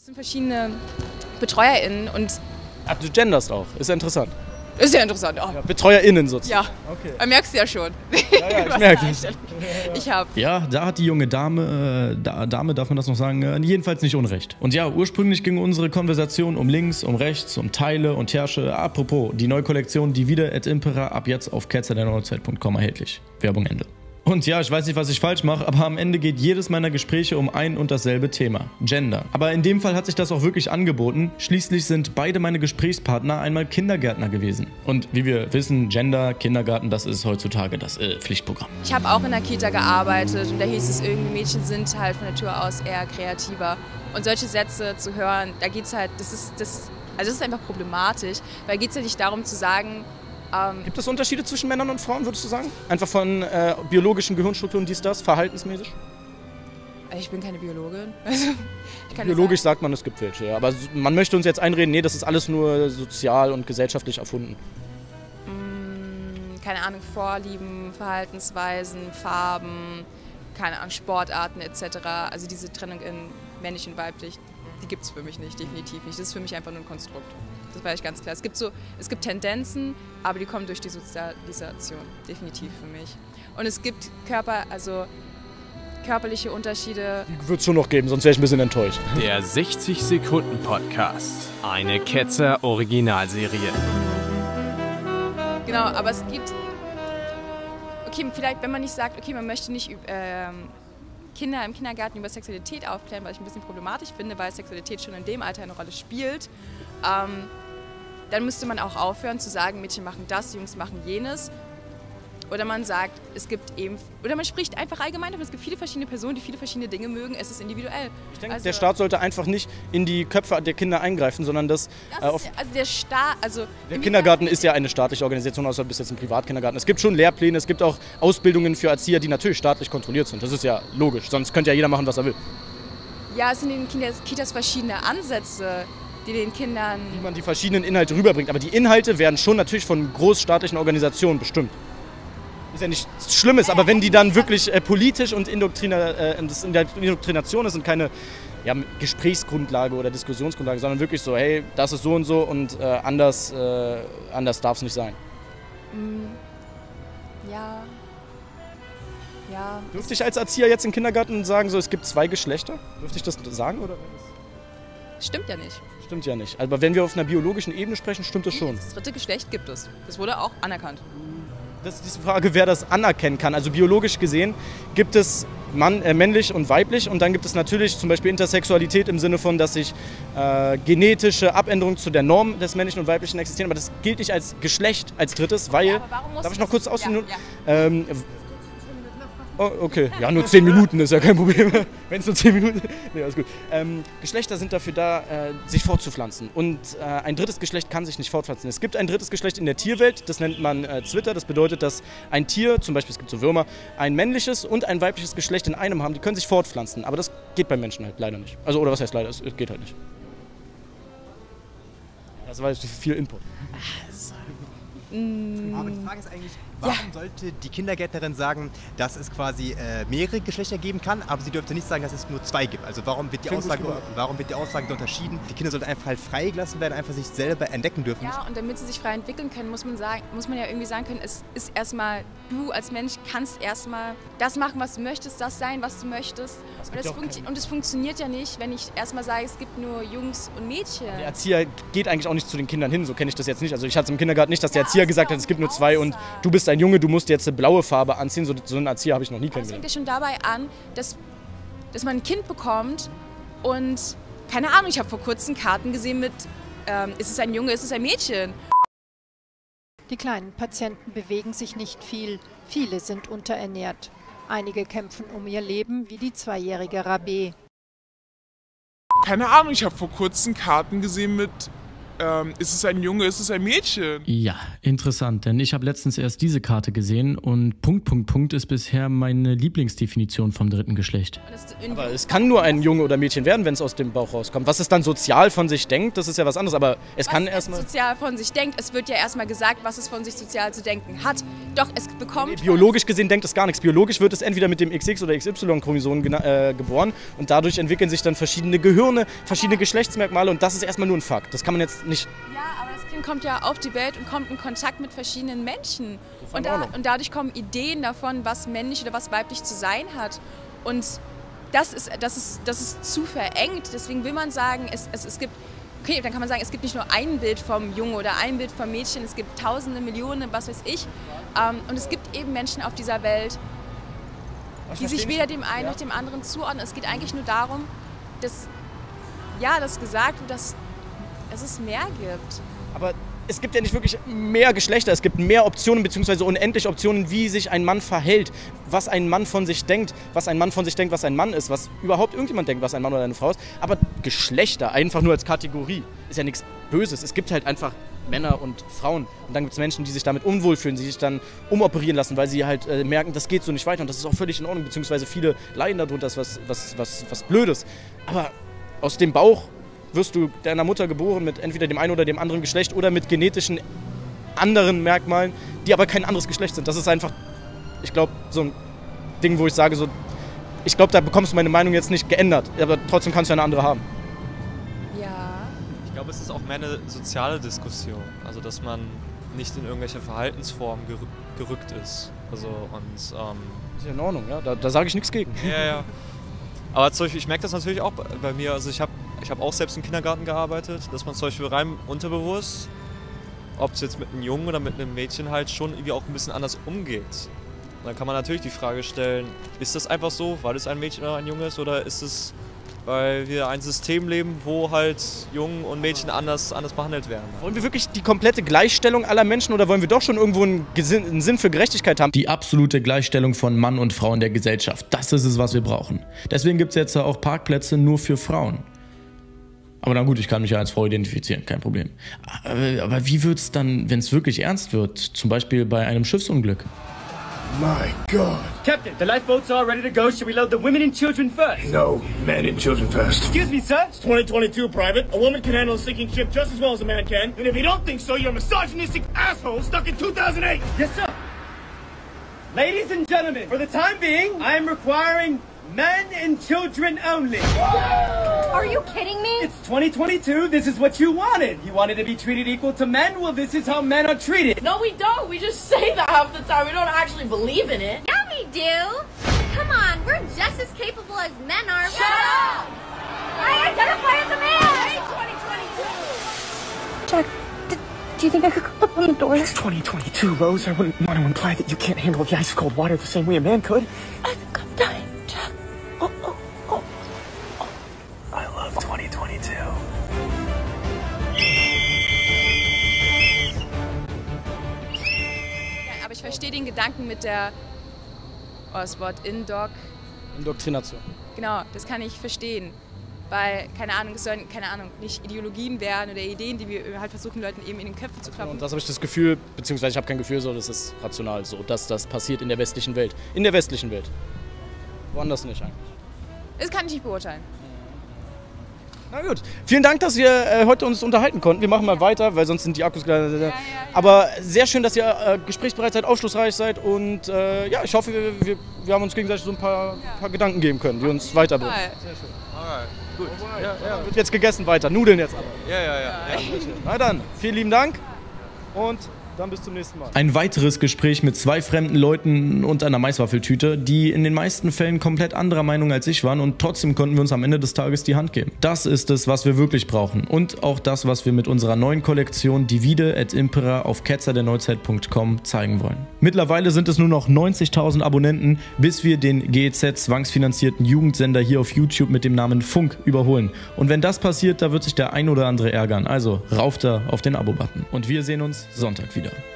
Es sind verschiedene BetreuerInnen und... Ach, du genderst auch, ist ja interessant. Ist ja interessant, oh. Ja, BetreuerInnen sozusagen. Ja, okay. Merkst du ja schon. Ja, ich merke es. Ja, da hat die junge Dame, darf man das noch sagen, jedenfalls nicht unrecht. Und ja, ursprünglich ging unsere Konversation um links, um rechts, um Teile und Herrsche. Apropos, die neue Kollektion Divide et Impera ab jetzt auf ketzerderneuzeit.com erhältlich. Werbung Ende. Und ja, ich weiß nicht, was ich falsch mache, aber am Ende geht jedes meiner Gespräche um ein und dasselbe Thema: Gender. Aber in dem Fall hat sich das auch wirklich angeboten. Schließlich sind beide meine Gesprächspartner einmal Kindergärtner gewesen. Und wie wir wissen, Gender, Kindergarten, das ist heutzutage das Pflichtprogramm. Ich habe auch in der Kita gearbeitet und da hieß es irgendwie, Mädchen sind halt von Natur aus eher kreativer. Und solche Sätze zu hören, da geht's halt, das ist einfach problematisch, weil geht es ja nicht darum zu sagen, gibt es Unterschiede zwischen Männern und Frauen, würdest du sagen? Einfach von biologischen Gehirnstrukturen, das, verhaltensmäßig? Ich bin keine Biologin. Also, biologisch sagt man, es gibt welche, ja. Aber man möchte uns jetzt einreden, nee, das ist alles nur sozial und gesellschaftlich erfunden. Keine Ahnung, Vorlieben, Verhaltensweisen, Farben, keine Ahnung, Sportarten etc. Also diese Trennung in männlich und weiblich, die gibt es für mich nicht, definitiv nicht. Das ist für mich einfach nur ein Konstrukt. Das war ich ganz klar. Es gibt Tendenzen, aber die kommen durch die Sozialisation, definitiv für mich. Und es gibt körperliche Unterschiede. Die wird es schon noch geben, sonst wäre ich ein bisschen enttäuscht. Der 60-Sekunden-Podcast. Eine Ketzer-Originalserie. Genau, aber es gibt... Okay, vielleicht, wenn man nicht sagt, okay, man möchte nicht Kinder im Kindergarten über Sexualität aufklären, weil ich ein bisschen problematisch finde, weil Sexualität schon in dem Alter eine Rolle spielt, dann müsste man auch aufhören zu sagen, Mädchen machen das, Jungs machen jenes. Oder man sagt, es gibt eben, oder man spricht einfach allgemein davon, es gibt viele verschiedene Personen, die viele verschiedene Dinge mögen, es ist individuell. Ich denke, der Staat sollte einfach nicht in die Köpfe der Kinder eingreifen, sondern der Kindergarten ist ja eine staatliche Organisation, außer bis jetzt ein Privatkindergarten. Es gibt schon Lehrpläne, es gibt auch Ausbildungen für Erzieher, die natürlich staatlich kontrolliert sind. Das ist ja logisch, sonst könnte ja jeder machen, was er will. Ja, es sind in den Kitas verschiedene Ansätze, die den Kindern... Wie man die verschiedenen Inhalte rüberbringt, aber die Inhalte werden schon natürlich von großstaatlichen Organisationen bestimmt. Ist ja nichts Schlimmes, aber wenn die dann wirklich politisch und das in der Indoktrination ist und keine Gesprächsgrundlage oder Diskussionsgrundlage, sondern wirklich so, hey, das ist so und anders darf es nicht sein. Ja. Dürfte ich als Erzieher jetzt im Kindergarten sagen, so, es gibt zwei Geschlechter? Dürfte ich das sagen? Oder? Stimmt ja nicht. Stimmt ja nicht. Aber wenn wir auf einer biologischen Ebene sprechen, stimmt das schon. Das dritte Geschlecht gibt es. Das wurde auch anerkannt. Das ist die Frage, wer das anerkennen kann. Also biologisch gesehen gibt es männlich und weiblich und dann gibt es natürlich zum Beispiel Intersexualität im Sinne von, dass sich genetische Abänderungen zu der Norm des männlichen und weiblichen existieren, aber das gilt nicht als Geschlecht als drittes, weil... Ja, aber warum muss darf ich noch kurz ausführen? Ja. Oh, okay, ja, nur 10 Minuten ist ja kein Problem. Wenn es nur 10 Minuten... Nee, alles gut. Geschlechter sind dafür da, sich fortzupflanzen. Und ein drittes Geschlecht kann sich nicht fortpflanzen. Es gibt ein drittes Geschlecht in der Tierwelt, das nennt man Zwitter. Das bedeutet, dass ein Tier, zum Beispiel es gibt so Würmer, ein männliches und ein weibliches Geschlecht in einem haben. Die können sich fortpflanzen, aber das geht beim Menschen halt leider nicht. Also, oder was heißt leider? Es geht halt nicht. Das war jetzt viel Input. Aber die Frage ist eigentlich, warum sollte die Kindergärtnerin sagen, dass es quasi mehrere Geschlechter geben kann, aber sie dürfte nicht sagen, dass es nur zwei gibt? Also warum wird die Aussage unterschieden? Die Kinder sollten einfach halt freigelassen werden, einfach sich selber entdecken dürfen. Ja, und damit sie sich frei entwickeln können, muss man ja irgendwie sagen können, es ist erstmal, du als Mensch kannst erstmal das machen, was du möchtest, das sein, was du möchtest. Und es funktioniert ja nicht, wenn ich erstmal sage, es gibt nur Jungs und Mädchen. Der Erzieher geht eigentlich auch nicht zu den Kindern hin, so kenne ich das jetzt nicht. Also ich hatte es im Kindergarten nicht, dass der Erzieher gesagt hat, es gibt nur zwei und du bist ein Junge, du musst jetzt eine blaue Farbe anziehen. So einen Erzieher habe ich noch nie kennengelernt. Es fängt ja schon dabei an, dass man ein Kind bekommt und, keine Ahnung, ich habe vor kurzem Karten gesehen mit, ist es ein Junge, ist es ein Mädchen? Die kleinen Patienten bewegen sich nicht viel, viele sind unterernährt. Einige kämpfen um ihr Leben, wie die 2-jährige Rabé. Keine Ahnung, ich habe vor kurzem Karten gesehen mit, ist es ein Junge, ist es ein Mädchen? Ja, interessant, denn ich habe letztens erst diese Karte gesehen und ... ist bisher meine Lieblingsdefinition vom dritten Geschlecht. Aber es kann nur ein Junge oder Mädchen werden, wenn es aus dem Bauch rauskommt. Was es dann sozial von sich denkt, das ist ja was anderes, aber es kann erstmal... Was es sozial von sich denkt, es wird ja erstmal gesagt, was es von sich sozial zu denken hat. Doch, es bekommt... Biologisch gesehen denkt es gar nichts. Biologisch wird es entweder mit dem XX- oder XY-Chromosom geboren und dadurch entwickeln sich dann verschiedene Gehirne, verschiedene Geschlechtsmerkmale und das ist erstmal nur ein Fakt. Das kann man jetzt nicht... Ja, aber das Kind kommt ja auf die Welt und kommt in Kontakt mit verschiedenen Menschen. Und dadurch kommen Ideen davon, was männlich oder was weiblich zu sein hat. Und das ist zu verengt. Deswegen will man sagen, es gibt... Okay, dann kann man sagen, es gibt nicht nur ein Bild vom Jungen oder ein Bild vom Mädchen, es gibt Tausende, Millionen, was weiß ich. Und es gibt eben Menschen auf dieser Welt, die sich weder dem einen noch dem anderen zuordnen. Es geht eigentlich nur darum, dass gesagt wird, dass es mehr gibt. Aber es gibt ja nicht wirklich mehr Geschlechter, es gibt mehr Optionen bzw. unendlich Optionen, wie sich ein Mann verhält, was ein Mann von sich denkt, was ein Mann von sich denkt, was ein Mann ist, was überhaupt irgendjemand denkt, was ein Mann oder eine Frau ist. Aber Geschlechter, einfach nur als Kategorie, ist ja nichts Böses. Es gibt halt einfach Männer und Frauen. Und dann gibt es Menschen, die sich damit unwohl fühlen, die sich dann umoperieren lassen, weil sie halt merken, das geht so nicht weiter. Und das ist auch völlig in Ordnung, beziehungsweise viele leiden darunter, das ist was Blödes. Aber aus dem Bauch wirst du deiner Mutter geboren mit entweder dem einen oder dem anderen Geschlecht oder mit genetischen anderen Merkmalen, die aber kein anderes Geschlecht sind. Das ist einfach, ich glaube, so ein Ding, wo ich sage, so, ich glaube, da bekommst du meine Meinung jetzt nicht geändert, aber trotzdem kannst du eine andere haben. Ja. Ich glaube, es ist auch mehr eine soziale Diskussion, also dass man nicht in irgendwelche Verhaltensformen gerückt ist. Also ist ja in Ordnung, ja, da sage ich nichts gegen. Ja. Aber zum Beispiel, ich merke das natürlich auch bei mir, also ich hab auch selbst im Kindergarten gearbeitet, dass man zum Beispiel rein unterbewusst, ob es jetzt mit einem Jungen oder mit einem Mädchen halt schon irgendwie auch ein bisschen anders umgeht. Und dann kann man natürlich die Frage stellen, ist das einfach so, weil es ein Mädchen oder ein Junge ist, oder ist es, weil wir ein System leben, wo halt Jungen und Mädchen anders behandelt werden? Wollen wir wirklich die komplette Gleichstellung aller Menschen oder wollen wir doch schon irgendwo einen Sinn für Gerechtigkeit haben? Die absolute Gleichstellung von Mann und Frau in der Gesellschaft, das ist es, was wir brauchen. Deswegen gibt es jetzt auch Parkplätze nur für Frauen. Aber na gut, ich kann mich ja als Frau identifizieren, kein Problem. Aber wie wird es dann, wenn es wirklich ernst wird? Zum Beispiel bei einem Schiffsunglück? My God. Captain, the lifeboats are ready to go. Should we load the women and children first? No, men and children first. Excuse me, sir? It's 2022, Private. A woman can handle a sinking ship just as well as a man can. And if you don't think so, you're a misogynistic asshole stuck in 2008. Yes, sir. Ladies and gentlemen, for the time being, I am requiring men and children only. Are you kidding me? It's 2022. This is what you wanted. You wanted to be treated equal to men? Well, this is how men are treated. No, we don't. We just say that half the time. We don't actually believe in it. Yeah, we do. Come on, we're just as capable as men are. Shut up! I identify as a man! 2022! Jack, do you think I could open the door? It's 2022, Rose. I wouldn't want to imply that you can't handle the ice-cold water the same way a man could. I think I'm dying, Jack. Oh. I love 2022. Ja, aber ich verstehe den Gedanken mit das Wort Indoktrination. Genau, das kann ich verstehen. Weil, keine Ahnung, es sollen, nicht Ideologien werden oder Ideen, die wir halt versuchen, Leuten eben in den Köpfen zu kloppen. Und das habe ich das Gefühl, beziehungsweise ich habe kein Gefühl, so, das ist rational so, dass das passiert in der westlichen Welt. In der westlichen Welt. Woanders nicht eigentlich. Das kann ich nicht beurteilen. Na gut. Vielen Dank, dass wir heute uns unterhalten konnten. Wir machen mal weiter, weil sonst sind die Akkus gleich. Ja. Aber sehr schön, dass ihr gesprächsbereit seid, aufschlussreich seid und ja, ich hoffe, wir haben uns gegenseitig so ein paar Gedanken geben können, die uns weiterbringen. Sehr schön. Alright. Gut. Ja. Wird jetzt gegessen weiter. Nudeln jetzt aber. Ja. Na dann, vielen lieben Dank und dann bis zum nächsten Mal. Ein weiteres Gespräch mit zwei fremden Leuten und einer Maiswaffeltüte, die in den meisten Fällen komplett anderer Meinung als ich waren und trotzdem konnten wir uns am Ende des Tages die Hand geben. Das ist es, was wir wirklich brauchen und auch das, was wir mit unserer neuen Kollektion Divide et Impera auf ketzerderneuzeit.com zeigen wollen. Mittlerweile sind es nur noch 90.000 Abonnenten, bis wir den GEZ-zwangsfinanzierten Jugendsender hier auf YouTube mit dem Namen Funk überholen. Und wenn das passiert, da wird sich der ein oder andere ärgern. Also rauf da auf den Abo-Button. Und wir sehen uns Sonntag wieder.